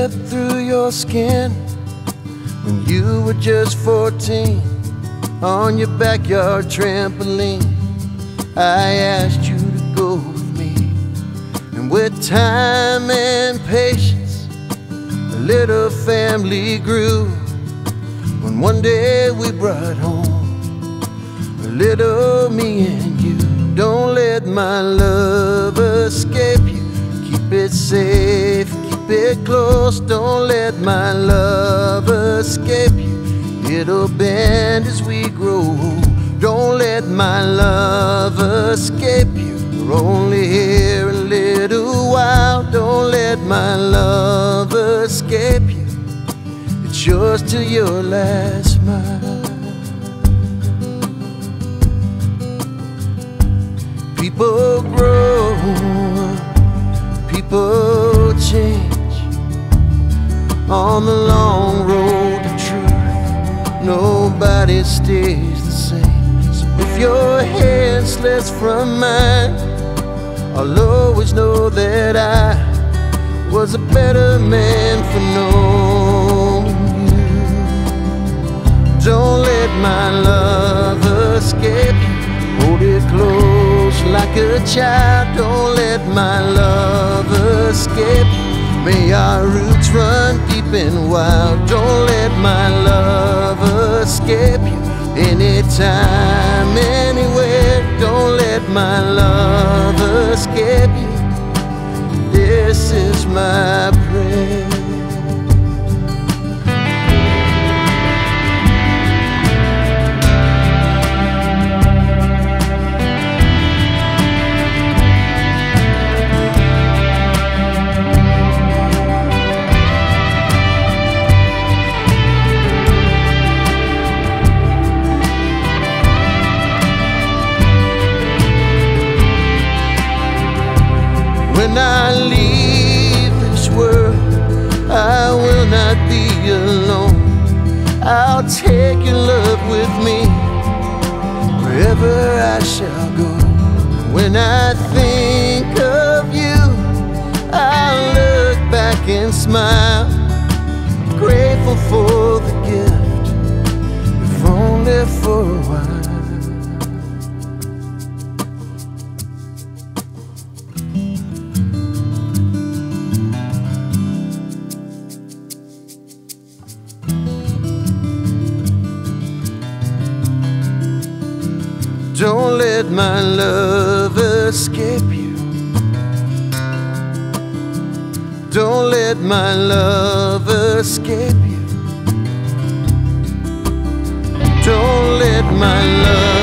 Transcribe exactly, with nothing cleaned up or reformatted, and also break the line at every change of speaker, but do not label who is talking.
slipped through your skin when you were just fourteen on your backyard trampoline. I asked you to go with me, and with time and patience a little family grew. When one day we brought home a little me and you. Don't let my love escape you. Keep it safe, keep it close. Don't let my love escape you. It'll bend as we grow old. Don't let my love escape you. We're only here a little while. Don't let my love escape you. It's yours till your last smile. People grow, people change on the long road to truth. Nobody stays the same. So if your hand slips from mine, I'll always know that I was a better man for knowing you. Don't let my love escape you. Hold it close like a child. Don't let my love escape you. May our roots run deep and wild. Don't let my love escape you. Anytime, anywhere. Don't let my love escape you. This is my prayer. When I leave this world, I will not be alone. I'll take your love with me wherever I shall go. When I think of you, I'll look back and smile, grateful for the gift, if only for a while. Don't let my love escape you. Don't let my love escape you. Don't let my love